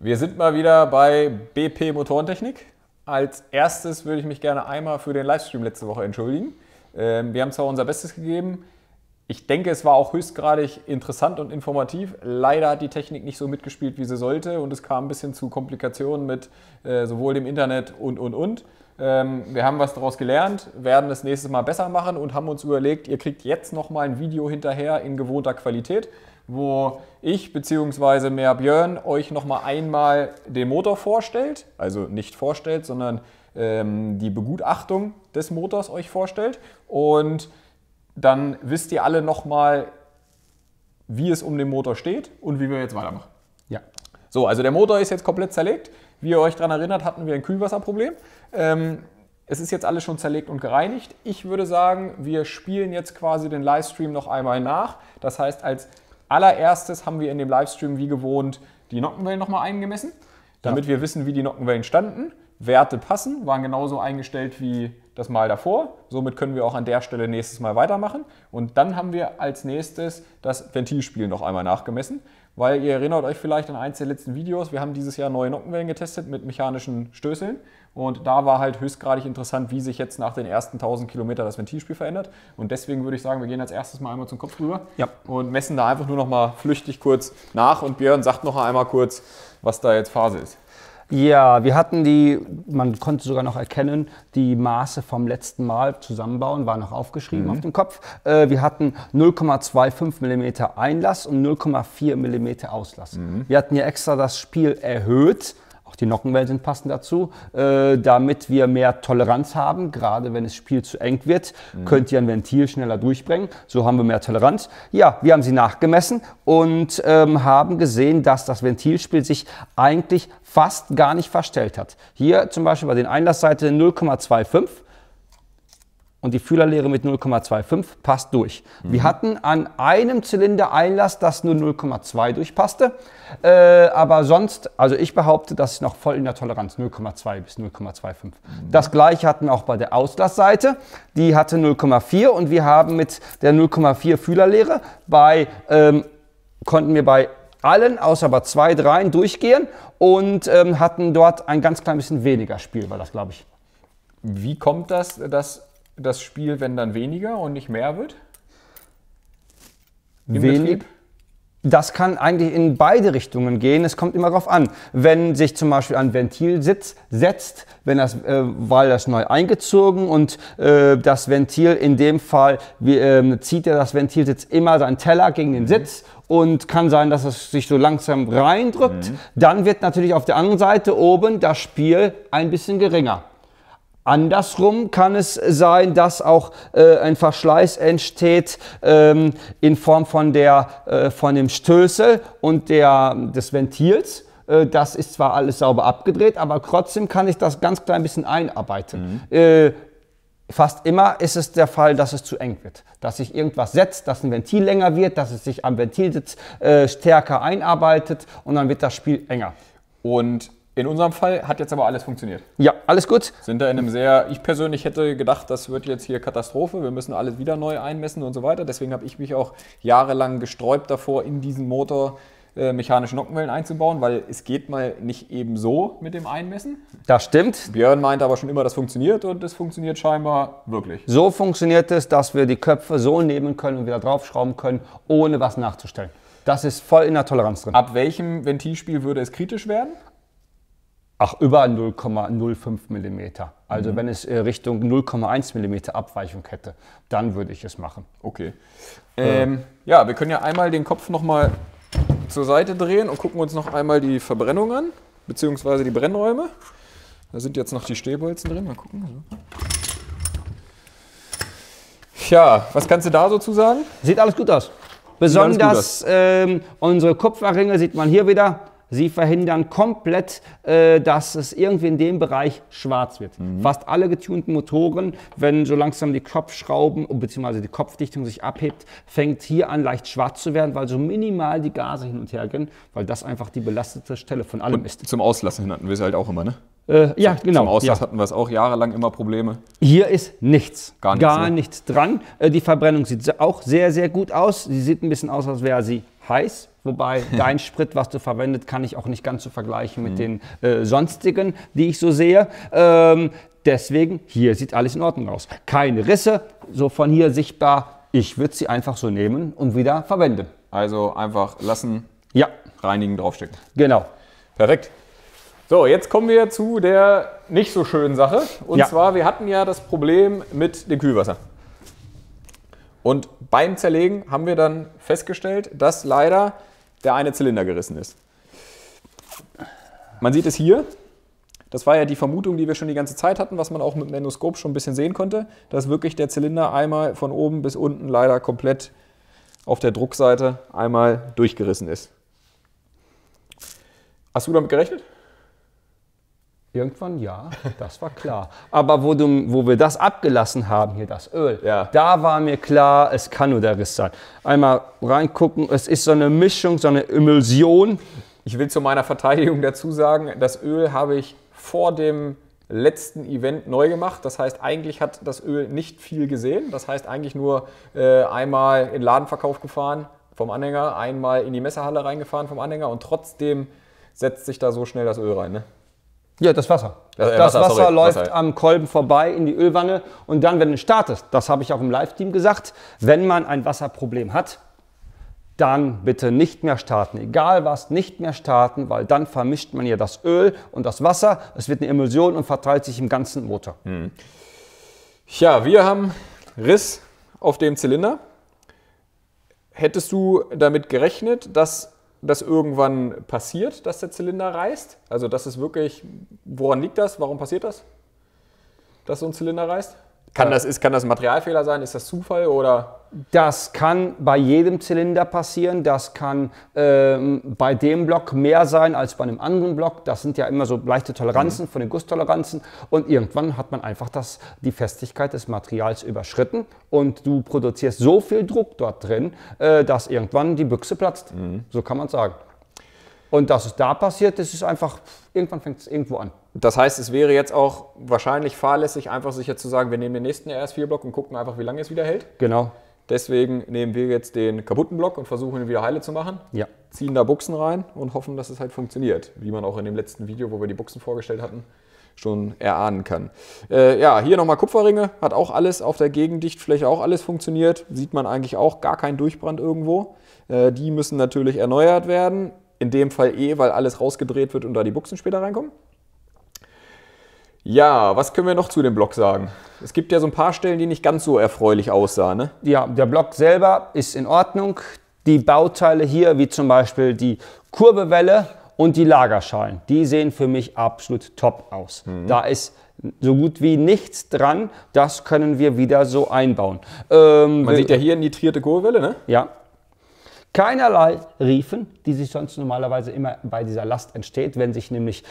Wir sind mal wieder bei BP Motorentechnik. Als erstes würde ich mich gerne einmal für den Livestream letzte Woche entschuldigen. Wir haben zwar unser Bestes gegeben. Ich denke, es war auch höchstgradig interessant und informativ. Leider hat die Technik nicht so mitgespielt, wie sie sollte, und es kam ein bisschen zu Komplikationen mit sowohl dem Internet und. Wir haben was daraus gelernt, werden das nächstes Mal besser machen und haben uns überlegt, ihr kriegt jetzt nochmal ein Video hinterher in gewohnter Qualität, wo ich bzw. mehr Björn euch nochmal einmal den Motor vorstellt, also nicht vorstellt, sondern die Begutachtung des Motors euch vorstellt, und dann wisst ihr alle nochmal, wie es um den Motor steht und wie wir jetzt weitermachen. Ja. So, also der Motor ist jetzt komplett zerlegt. Wie ihr euch daran erinnert, hatten wir ein Kühlwasserproblem. Es ist jetzt alles schon zerlegt und gereinigt. Ich würde sagen, wir spielen jetzt quasi den Livestream noch einmal nach. Das heißt, als allererstes haben wir in dem Livestream wie gewohnt die Nockenwellen nochmal eingemessen, damit wir wissen, wie die Nockenwellen standen. Werte passen, waren genauso eingestellt wie das Mal davor. Somit können wir auch an der Stelle nächstes Mal weitermachen. Und dann haben wir als nächstes das Ventilspiel noch einmal nachgemessen, weil ihr erinnert euch vielleicht an eins der letzten Videos, wir haben dieses Jahr neue Nockenwellen getestet mit mechanischen Stößeln. Und da war halt höchstgradig interessant, wie sich jetzt nach den ersten 1000 Kilometern das Ventilspiel verändert. Und deswegen würde ich sagen, wir gehen als erstes mal einmal zum Kopf rüber und messen da einfach nur noch mal flüchtig kurz nach. Und Björn sagt noch einmal kurz, was da jetzt Phase ist. Ja, wir hatten man konnte sogar noch erkennen, die Maße vom letzten Mal zusammenbauen, war noch aufgeschrieben auf dem Kopf. Wir hatten 0,25 mm Einlass und 0,4 mm Auslass. Wir hatten ja extra das Spiel erhöht. Auch die Nockenwellen sind passend dazu, damit wir mehr Toleranz haben. Gerade wenn das Spiel zu eng wird, könnt ihr ein Ventil schneller durchbringen. So haben wir mehr Toleranz. Ja, wir haben sie nachgemessen und haben gesehen, dass das Ventilspiel sich eigentlich fast gar nicht verstellt hat. Hier zum Beispiel bei den Einlassseite 0,25. Und die Fühlerlehre mit 0,25 passt durch. Wir hatten an einem Zylinder Einlass, das nur 0,2 durchpasste. Aber sonst, also ich behaupte, das ist noch voll in der Toleranz, 0,2 bis 0,25. Das gleiche hatten wir auch bei der Auslassseite. Die hatte 0,4 und wir haben mit der 0,4 Fühlerlehre konnten wir bei allen, außer bei 2, 3 durchgehen und hatten dort ein ganz klein bisschen weniger Spiel, war das, glaube ich. Wie kommt das Spiel, wenn dann weniger und nicht mehr wird? Wenig. Das kann eigentlich in beide Richtungen gehen. Es kommt immer darauf an. Wenn sich zum Beispiel ein Ventil setzt, weil das neu eingezogen und das Ventil in dem Fall zieht das Ventilsitz immer seinen Teller gegen den Sitz und kann sein, dass es sich so langsam reindrückt. Dann wird natürlich auf der anderen Seite oben das Spiel ein bisschen geringer. Andersrum kann es sein, dass auch ein Verschleiß entsteht in Form von dem Stößel und des Ventils. Das ist zwar alles sauber abgedreht, aber trotzdem kann ich das ganz klein bisschen einarbeiten. Fast immer ist es der Fall, dass es zu eng wird. Dass sich irgendwas setzt, dass ein Ventil länger wird, dass es sich am Ventilsitz stärker einarbeitet und dann wird das Spiel enger. Und in unserem Fall hat jetzt aber alles funktioniert. Ja, alles gut. Sind da in einem ich persönlich hätte gedacht, das wird jetzt hier Katastrophe, wir müssen alles wieder neu einmessen und so weiter. Deswegen habe ich mich auch jahrelang gesträubt davor, in diesen Motor mechanische Nockenwellen einzubauen, weil es geht mal nicht eben so mit dem Einmessen. Das stimmt. Björn meinte aber schon immer, das funktioniert, und es funktioniert scheinbar wirklich. So funktioniert es, dass wir die Köpfe so nehmen können und wieder draufschrauben können, ohne was nachzustellen. Das ist voll in der Toleranz drin. Ab welchem Ventilspiel würde es kritisch werden? Ach, über 0,05 mm. Also wenn es Richtung 0,1 mm Abweichung hätte, dann würde ich es machen. Okay. Ja, wir können ja einmal den Kopf nochmal zur Seite drehen und gucken uns noch einmal die Verbrennung an, beziehungsweise die Brennräume. Da sind jetzt noch die Stehbolzen drin. Mal gucken. Ja, was kannst du da so zu sagen? Sieht alles gut aus. Besonders unsere Kupferringe sieht man hier wieder. Sie verhindern komplett, dass es irgendwie in dem Bereich schwarz wird. Fast alle getunten Motoren, wenn so langsam die Kopfschrauben bzw. die Kopfdichtung sich abhebt, fängt hier an leicht schwarz zu werden, weil so minimal die Gase hin und her gehen, weil das einfach die belastete Stelle von allem ist. Zum Auslassen hin hatten wir es halt auch immer, ne? Ja, genau. Zum Auslass hatten wir es auch jahrelang immer Probleme. Hier ist nichts. Gar nichts dran. Die Verbrennung sieht auch sehr, sehr gut aus. Sie sieht ein bisschen aus, als wäre sie heiß. Wobei dein Sprit, was du verwendet, kann ich auch nicht ganz so vergleichen mit den sonstigen, die ich so sehe. Deswegen, hier sieht alles in Ordnung aus. Keine Risse, so von hier sichtbar. Ich würde sie einfach so nehmen und wieder verwenden. Also einfach lassen, Ja, reinigen, draufstecken. genau. Perfekt. So, jetzt kommen wir zu der nicht so schönen Sache. Und Ja. zwar, wir hatten ja das Problem mit dem Kühlwasser. Und beim Zerlegen haben wir dann festgestellt, dass leider der eine Zylinder gerissen ist. Man sieht es hier. Das war ja die Vermutung, die wir schon die ganze Zeit hatten, was man auch mit dem Endoskop schon ein bisschen sehen konnte, dass wirklich der Zylinder einmal von oben bis unten leider komplett auf der Druckseite einmal durchgerissen ist. Hast du damit gerechnet? Irgendwann ja, das war klar. Aber wo wir das abgelassen haben, hier das Öl, Ja. da war mir klar, es kann nur der Riss sein. Einmal reingucken, es ist so eine Mischung, so eine Emulsion. Ich will zu meiner Verteidigung dazu sagen, das Öl habe ich vor dem letzten Event neu gemacht. Das heißt, eigentlich hat das Öl nicht viel gesehen. Das heißt, eigentlich nur einmal in den Ladenverkauf gefahren vom Anhänger, einmal in die Messerhalle reingefahren vom Anhänger und trotzdem setzt sich da so schnell das Öl rein. Ne? Ja, das Wasser. Das Das Wasser sorry, läuft Wasser. am Kolben vorbei in die Ölwanne und dann, wenn es startet, das habe ich auch im Live-Team gesagt, wenn man ein Wasserproblem hat, dann bitte nicht mehr starten. Egal was, nicht mehr starten, weil dann vermischt man ja das Öl und das Wasser. Es wird eine Emulsion und verteilt sich im ganzen Motor. Ja, wir haben Riss auf dem Zylinder. Hättest du damit gerechnet, dass das irgendwann passiert, dass der Zylinder reißt? Also das ist wirklich, woran liegt das? Warum passiert das? Dass so ein Zylinder reißt? Kann das ein Materialfehler sein? Ist das Zufall oder? Das kann bei jedem Zylinder passieren. Das kann bei dem Block mehr sein als bei einem anderen Block. Das sind ja immer so leichte Toleranzen von den Gusstoleranzen. Und irgendwann hat man einfach die Festigkeit des Materials überschritten. Und du produzierst so viel Druck dort drin, dass irgendwann die Büchse platzt. So kann man sagen. Und dass es da passiert, das ist einfach, irgendwann fängt es irgendwo an. Das heißt, es wäre jetzt auch wahrscheinlich fahrlässig, einfach sich jetzt zu sagen, wir nehmen den nächsten RS4-Block und gucken einfach, wie lange es wieder hält. Genau. Deswegen nehmen wir jetzt den kaputten Block und versuchen ihn wieder heile zu machen. Ja. Ziehen da Buchsen rein und hoffen, dass es halt funktioniert. Wie man auch in dem letzten Video, wo wir die Buchsen vorgestellt hatten, schon erahnen kann. Ja, hier nochmal Kupferringe, hat auch alles auf der Gegendichtfläche auch alles funktioniert. Sieht man eigentlich auch gar keinen Durchbrand irgendwo. Die müssen natürlich erneuert werden. In dem Fall weil alles rausgedreht wird und da die Buchsen später reinkommen. Ja, was können wir noch zu dem Block sagen? Es gibt ja so ein paar Stellen, die nicht ganz so erfreulich aussahen. Ne? Ja, der Block selber ist in Ordnung. Die Bauteile hier, wie zum Beispiel die Kurbelwelle und die Lagerschalen, die sehen für mich absolut top aus. Da ist so gut wie nichts dran. Das können wir wieder so einbauen. Man sieht ja hier nitrierte Kurbelwelle, ne? Ja. Keinerlei Riefen, die sich sonst normalerweise immer bei dieser Last entsteht, wenn sich nämlich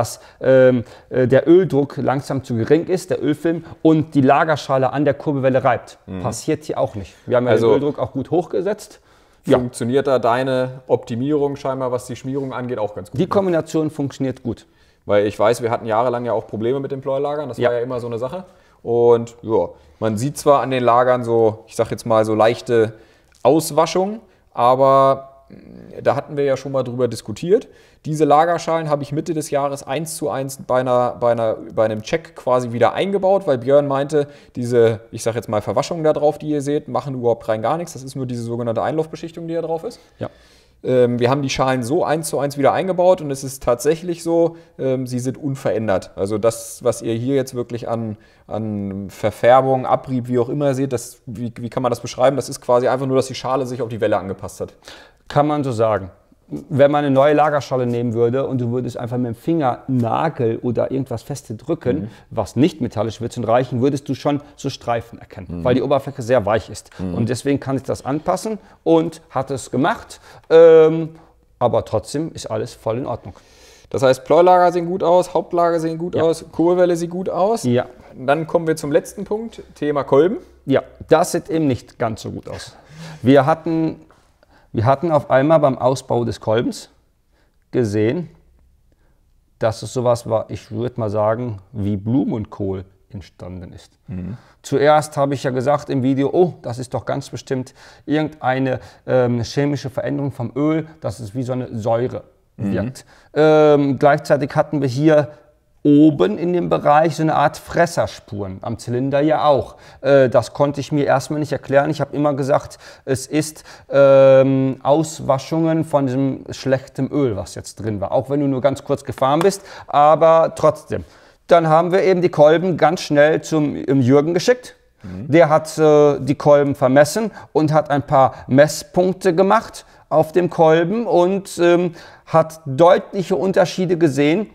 der Öldruck langsam zu gering ist, der Ölfilm, und die Lagerschale an der Kurbelwelle reibt. Passiert hier auch nicht. Wir haben ja Also den Öldruck auch gut hochgesetzt. Ja. Funktioniert da deine Optimierung scheinbar, was die Schmierung angeht, auch ganz gut? Die Kombination funktioniert gut. Weil ich weiß, wir hatten jahrelang ja auch Probleme mit den Pleuelagern. Das Ja. war ja immer so eine Sache. Und ja, man sieht zwar an den Lagern so, ich sag jetzt mal so leichte Auswaschung, aber da hatten wir ja schon mal drüber diskutiert. Diese Lagerschalen habe ich Mitte des Jahres 1:1 bei einem Check quasi wieder eingebaut, weil Björn meinte, diese, ich sag jetzt mal Verwaschungen da drauf, die ihr seht, machen überhaupt rein gar nichts. Das ist nur diese sogenannte Einlaufbeschichtung, die da drauf ist. Ja. Wir haben die Schalen so 1:1 wieder eingebaut und es ist tatsächlich so, sie sind unverändert. Also das, was ihr hier jetzt wirklich an Verfärbung, Abrieb, wie auch immer seht, wie kann man das beschreiben? Das ist quasi einfach nur, dass die Schale sich auf die Welle angepasst hat. Kann man so sagen. Wenn man eine neue Lagerschale nehmen würde und du würdest einfach mit dem Finger Nagel oder irgendwas feste drücken, was nicht metallisch wird, reichen, würdest du schon so Streifen erkennen, weil die Oberfläche sehr weich ist. Und deswegen kann ich das anpassen und hat es gemacht, aber trotzdem ist alles voll in Ordnung. Das heißt, Pleuelager sehen gut aus, Hauptlager sehen gut aus, Kurbelwelle sieht gut aus. Ja. Dann kommen wir zum letzten Punkt, Thema Kolben. Ja, das sieht eben nicht ganz so gut aus. Wir hatten auf einmal beim Ausbau des Kolbens gesehen, dass es sowas war, ich würde mal sagen, wie Blumenkohl. entstanden ist. Zuerst habe ich ja gesagt im Video, oh, das ist doch ganz bestimmt irgendeine chemische Veränderung vom Öl, dass es wie so eine Säure wirkt. Gleichzeitig hatten wir hier oben in dem Bereich so eine Art Fresserspuren, am Zylinder ja auch. Das konnte ich mir erstmal nicht erklären. Ich habe immer gesagt, es ist Auswaschungen von diesem schlechten Öl, was jetzt drin war. Auch wenn du nur ganz kurz gefahren bist, aber trotzdem. Dann haben wir eben die Kolben ganz schnell zum Jürgen geschickt. Der hat die Kolben vermessen und hat ein paar Messpunkte gemacht auf dem Kolben und hat deutliche Unterschiede gesehen,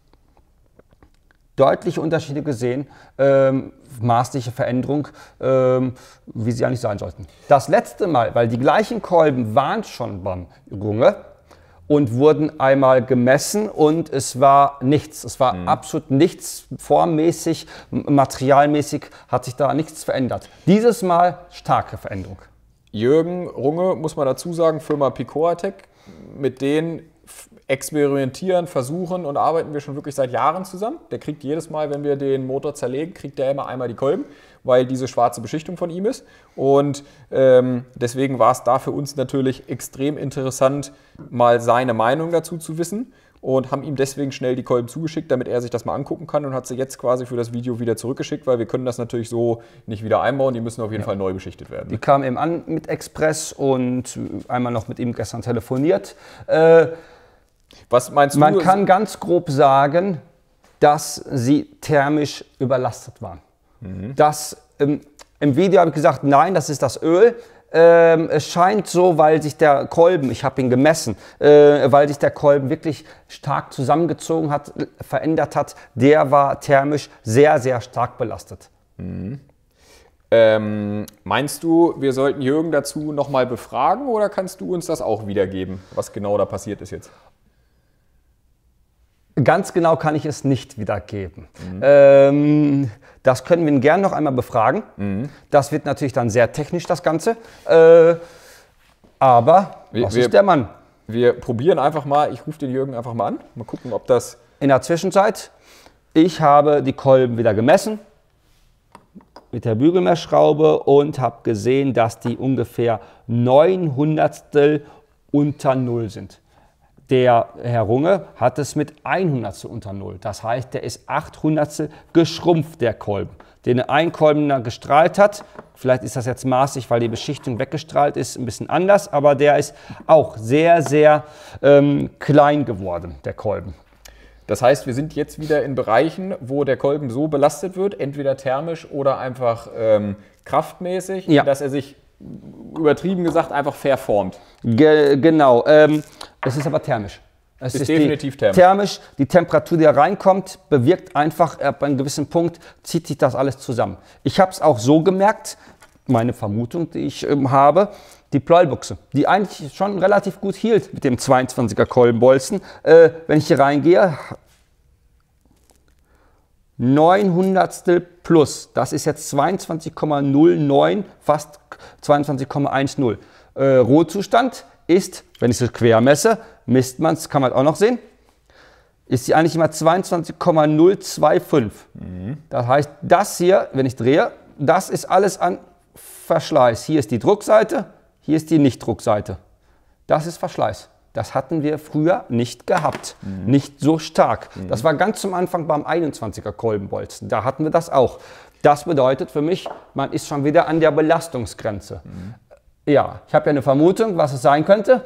maßliche Veränderung, wie sie eigentlich sein sollten. Das letzte Mal, weil die gleichen Kolben waren schon beim Runge und wurden einmal gemessen und es war nichts. Es war absolut nichts, formmäßig, materialmäßig hat sich da nichts verändert. Dieses Mal starke Veränderung. Jürgen Runge, muss man dazu sagen, Firma Picoatec, mit denen experimentieren, versuchen und arbeiten wir schon wirklich seit Jahren zusammen. Der kriegt jedes Mal, wenn wir den Motor zerlegen, kriegt der immer einmal die Kolben, weil diese schwarze Beschichtung von ihm ist. Und deswegen war es da für uns natürlich extrem interessant, mal seine Meinung dazu zu wissen und haben ihm deswegen schnell die Kolben zugeschickt, damit er sich das mal angucken kann und hat sie jetzt quasi für das Video wieder zurückgeschickt, weil wir können das natürlich so nicht wieder einbauen, die müssen auf jeden Fall neu beschichtet werden. Die kamen eben an mit Express und einmal noch mit ihm gestern telefoniert. Was meinst du? Man kann ganz grob sagen, dass sie thermisch überlastet waren. Im Video habe ich gesagt, nein, das ist das Öl. Es scheint so, weil sich der Kolben, ich habe ihn gemessen, weil sich der Kolben wirklich stark zusammengezogen hat, verändert hat, der war thermisch sehr, sehr stark belastet. Meinst du, wir sollten Jürgen dazu nochmal befragen oder kannst du uns das auch wiedergeben, was genau da passiert ist jetzt? Ganz genau kann ich es nicht wiedergeben. Das können wir ihn gerne noch einmal befragen. Das wird natürlich dann sehr technisch, das Ganze. Aber was ist der Mann? Wir probieren einfach mal, ich rufe den Jürgen einfach mal an. Mal gucken, ob das... In der Zwischenzeit, ich habe die Kolben wieder gemessen mit der Bügelmessschraube und habe gesehen, dass die ungefähr 900stel unter Null sind. Der Herr Runge hat es mit 100stel unter Null. Das heißt, der ist 800stel geschrumpft, der Kolben. Den ein Kolben da gestrahlt hat, vielleicht ist das jetzt maßig, weil die Beschichtung weggestrahlt ist, ein bisschen anders, aber der ist auch sehr, sehr klein geworden, der Kolben. Das heißt, wir sind jetzt wieder in Bereichen, wo der Kolben so belastet wird, entweder thermisch oder einfach kraftmäßig, dass er sich, übertrieben gesagt, einfach verformt. Genau. Es ist aber thermisch. Es ist definitiv thermisch. Die Temperatur, die da reinkommt, bewirkt einfach, ab einem gewissen Punkt zieht sich das alles zusammen. Ich habe es auch so gemerkt, meine Vermutung, die ich habe, die Pleuelbuchse, die eigentlich schon relativ gut hielt mit dem 22er Kolbenbolzen. Wenn ich hier reingehe, 900stel plus, das ist jetzt 22,09, fast 22,10. Rohzustand ist, wenn ich es quer messe, misst man es, kann man auch noch sehen, ist sie eigentlich immer 22,025. Das heißt, das hier, wenn ich drehe, das ist alles an Verschleiß. Hier ist die Druckseite, hier ist die Nicht-Druckseite. Das ist Verschleiß. Das hatten wir früher nicht gehabt, nicht so stark. Das war ganz zum Anfang beim 21er Kolbenbolzen, da hatten wir das auch. Das bedeutet für mich, man ist schon wieder an der Belastungsgrenze. Ja, ich habe ja eine Vermutung, was es sein könnte.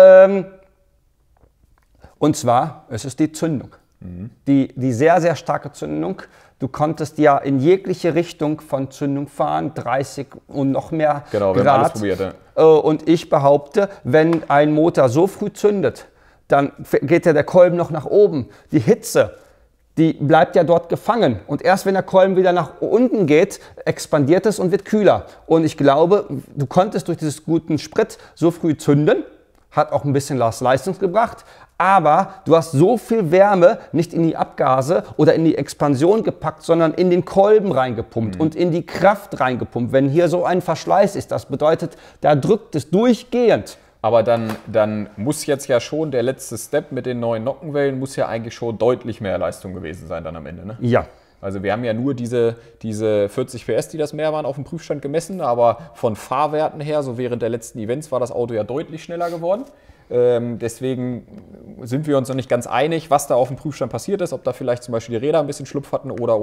Und zwar, es ist die Zündung. Die sehr, sehr starke Zündung. Du konntest ja in jegliche Richtung von Zündung fahren, 30 und noch mehr Grad. Wir haben alles probiert, ja. Und ich behaupte, wenn ein Motor so früh zündet, dann geht ja der Kolben noch nach oben. Die Hitze, die bleibt ja dort gefangen. Und erst wenn der Kolben wieder nach unten geht, expandiert es und wird kühler. Und ich glaube, du konntest durch diesen guten Sprit so früh zünden, hat auch ein bisschen Leistung gebracht, aber du hast so viel Wärme nicht in die Abgase oder in die Expansion gepackt, sondern in den Kolben reingepumpt und in die Kraft reingepumpt. Wenn hier so ein Verschleiß ist, das bedeutet, da drückt es durchgehend. Aber dann muss jetzt ja schon der letzte Step mit den neuen Nockenwellen, muss ja eigentlich schon deutlich mehr Leistung gewesen sein dann am Ende, ne? Ja. Also wir haben ja nur diese 40 PS, die das mehr waren, auf dem Prüfstand gemessen, aber von Fahrwerten her, so während der letzten Events, war das Auto ja deutlich schneller geworden. Deswegen sind wir uns noch nicht ganz einig, was da auf dem Prüfstand passiert ist, ob da vielleicht zum Beispiel die Räder ein bisschen Schlupf hatten oder.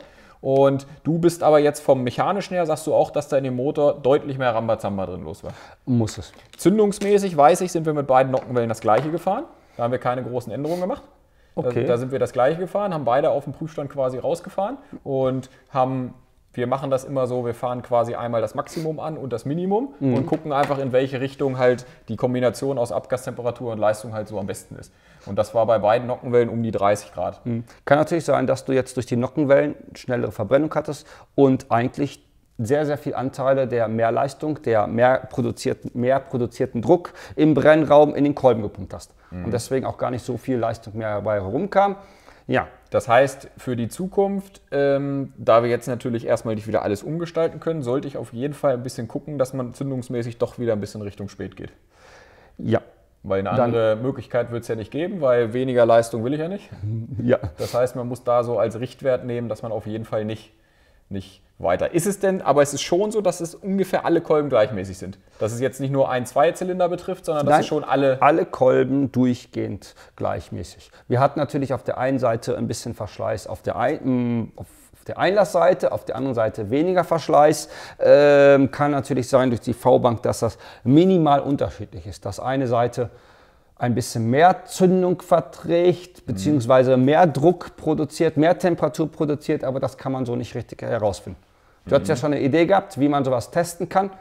Und du bist aber jetzt vom Mechanischen her, sagst du auch, dass da in dem Motor deutlich mehr Rambazamba drin los war. Muss es. Zündungsmäßig, weiß ich, sind wir mit beiden Nockenwellen das gleiche gefahren. Da haben wir keine großen Änderungen gemacht. Okay. Da sind wir das gleiche gefahren, haben beide auf dem Prüfstand quasi rausgefahren und wir machen das immer so, wir fahren quasi einmal das Maximum an und das Minimum und gucken einfach, in welche Richtung halt die Kombination aus Abgastemperatur und Leistung halt so am besten ist. Und das war bei beiden Nockenwellen um die 30 Grad. Kann natürlich sein, dass du jetzt durch die Nockenwellen schnellere Verbrennung hattest und eigentlich sehr, sehr viel Anteile der Mehrleistung, der mehr produzierten Druck im Brennraum in den Kolben gepumpt hast. Und deswegen auch gar nicht so viel Leistung mehr dabei herumkam. Ja. Das heißt, für die Zukunft, da wir jetzt natürlich erstmal nicht wieder alles umgestalten können, sollte ich auf jeden Fall ein bisschen gucken, dass man zündungsmäßig doch wieder ein bisschen Richtung spät geht. Ja. Weil eine andere Möglichkeit wird es ja nicht geben, weil weniger Leistung will ich ja nicht. Ja. Das heißt, man muss da so als Richtwert nehmen, dass man auf jeden Fall nicht weiter. Ist es denn, aber es ist schon so, dass es ungefähr alle Kolben gleichmäßig sind. Dass es jetzt nicht nur ein, zwei Zylinder betrifft, sondern dass es schon alle Kolben durchgehend gleichmäßig. Wir hatten natürlich auf der einen Seite ein bisschen Verschleiß auf der Einlassseite, auf der anderen Seite weniger Verschleiß. Kann natürlich sein durch die V-Bank, dass das minimal unterschiedlich ist. Dass eine Seite ein bisschen mehr Zündung verträgt, beziehungsweise mehr Druck produziert, mehr Temperatur produziert, aber das kann man so nicht richtig herausfinden. Du hast ja schon eine Idee gehabt, wie man sowas testen kann.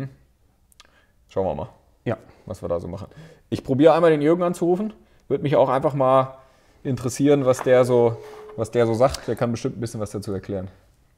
Schauen wir mal, ja, was wir da so machen. Ich probiere einmal den Jürgen anzurufen. Würde mich auch einfach mal interessieren, was der so sagt. Der kann bestimmt ein bisschen was dazu erklären.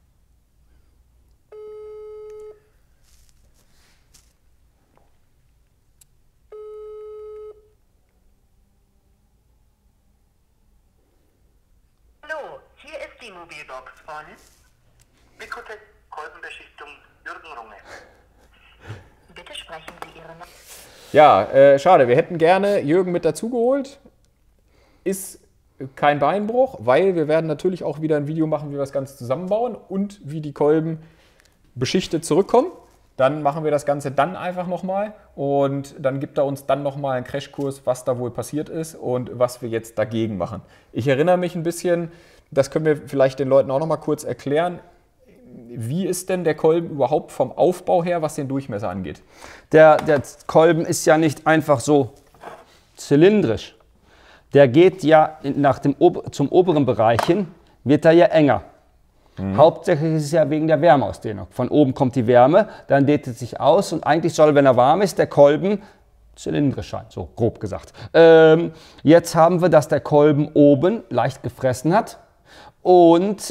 Hallo, hier ist die Mobilbox von Mikotec Kolbenbeschichtung Jürgen Runge. Bitte sprechen Sie Ihre Nummer. Ja, schade. Wir hätten gerne Jürgen mit dazugeholt. Ist kein Beinbruch, weil wir werden natürlich auch wieder ein Video machen, wie wir das Ganze zusammenbauen und wie die Kolben beschichtet zurückkommen. Dann machen wir das Ganze dann einfach nochmal und dann gibt er uns dann nochmal einen Crashkurs, was da wohl passiert ist und was wir jetzt dagegen machen. Ich erinnere mich ein bisschen, das können wir vielleicht den Leuten auch nochmal kurz erklären. Wie ist denn der Kolben überhaupt vom Aufbau her, was den Durchmesser angeht? Der Kolben ist ja nicht einfach so zylindrisch. Der geht ja zum oberen Bereich hin, wird er ja enger. Hauptsächlich ist es ja wegen der Wärmeausdehnung. Von oben kommt die Wärme, dann dehnt es sich aus und eigentlich soll, wenn er warm ist, der Kolben zylindrisch sein, so grob gesagt. Jetzt haben wir, dass der Kolben oben leicht gefressen hat und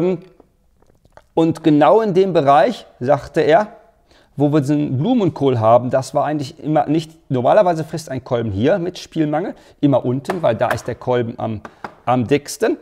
genau in dem Bereich, sagte er, wo wir den Blumenkohl haben, das war eigentlich immer nicht, normalerweise frisst ein Kolben hier mit Spielmangel, immer unten, weil da ist der Kolben am dicksten.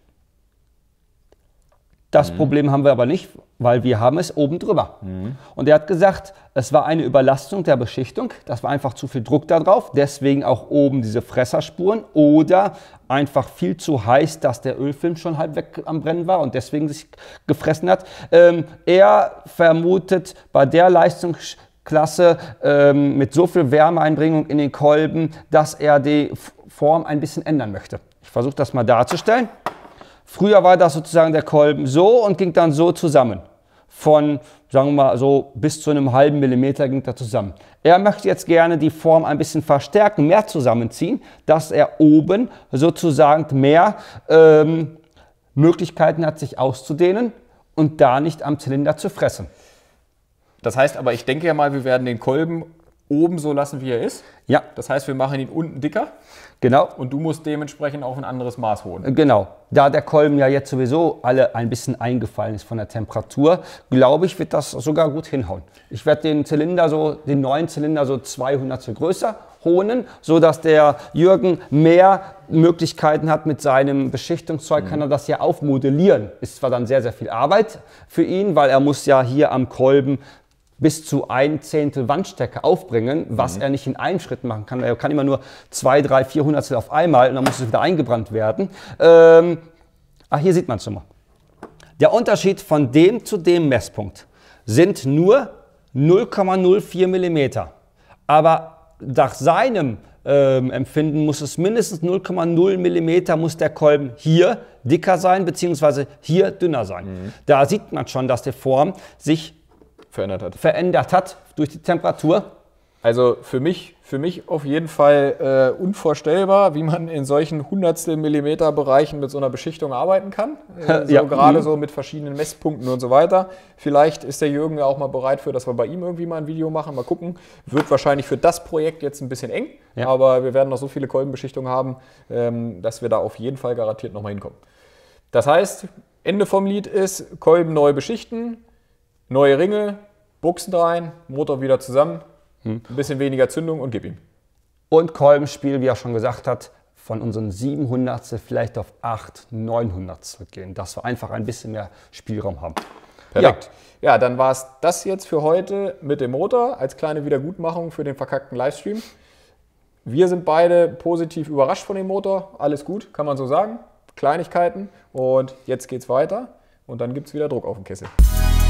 Das Problem haben wir aber nicht, weil wir haben es oben drüber. Und er hat gesagt, es war eine Überlastung der Beschichtung, das war einfach zu viel Druck da drauf, deswegen auch oben diese Fresserspuren oder einfach viel zu heiß, dass der Ölfilm schon halb weg am Brennen war und deswegen sich gefressen hat. Er vermutet bei der Leistungsklasse mit so viel Wärmeeinbringung in den Kolben, dass er die Form ein bisschen ändern möchte. Ich versuche das mal darzustellen. Früher war das sozusagen der Kolben so und ging dann so zusammen. Von, sagen wir mal, so bis zu einem halben Millimeter ging das zusammen. Er möchte jetzt gerne die Form ein bisschen verstärken, mehr zusammenziehen, dass er oben sozusagen mehr Möglichkeiten hat, sich auszudehnen und da nicht am Zylinder zu fressen. Das heißt aber, ich denke ja mal, wir werden den Kolben oben so lassen, wie er ist. Ja. Das heißt, wir machen ihn unten dicker. Genau. Und du musst dementsprechend auf ein anderes Maß holen. Genau. Da der Kolben ja jetzt sowieso alle ein bisschen eingefallen ist von der Temperatur, glaube ich, wird das sogar gut hinhauen. Ich werde den neuen Zylinder so 200 größer holen, sodass der Jürgen mehr Möglichkeiten hat mit seinem Beschichtungszeug, kann er das ja aufmodellieren. Ist zwar dann sehr, sehr viel Arbeit für ihn, weil er muss ja hier am Kolben bis zu 1/10 Wandstärke aufbringen, was er nicht in einem Schritt machen kann. Er kann immer nur 2, 3, 400 auf einmal und dann muss es wieder eingebrannt werden. Hier sieht man es schon mal. Der Unterschied von dem zu dem Messpunkt sind nur 0,04 mm. Aber nach seinem Empfinden muss es mindestens 0,0 mm muss der Kolben hier dicker sein, beziehungsweise hier dünner sein. Da sieht man schon, dass die Form sich verändert hat durch die Temperatur. Also für mich auf jeden Fall unvorstellbar, wie man in solchen Hundertstel Millimeter Bereichen mit so einer Beschichtung arbeiten kann. Gerade so mit verschiedenen Messpunkten und so weiter. Vielleicht ist der Jürgen ja auch mal bereit für, dass wir bei ihm irgendwie mal ein Video machen. Mal gucken. Wird wahrscheinlich für das Projekt jetzt ein bisschen eng. Ja. Aber wir werden noch so viele Kolbenbeschichtungen haben, dass wir da auf jeden Fall garantiert nochmal hinkommen. Das heißt, Ende vom Lied ist Kolben neu beschichten, neue Ringe, Buchsen rein, Motor wieder zusammen. Ein bisschen weniger Zündung und gib ihm. Und Kolbenspiel, wie er schon gesagt hat, von unseren 700 vielleicht auf 8, 900 gehen, dass wir einfach ein bisschen mehr Spielraum haben. Perfekt. Ja, dann war es das jetzt für heute mit dem Motor als kleine Wiedergutmachung für den verkackten Livestream. Wir sind beide positiv überrascht von dem Motor. Alles gut, kann man so sagen. Kleinigkeiten. Und jetzt geht's weiter und dann gibt es wieder Druck auf den Kessel.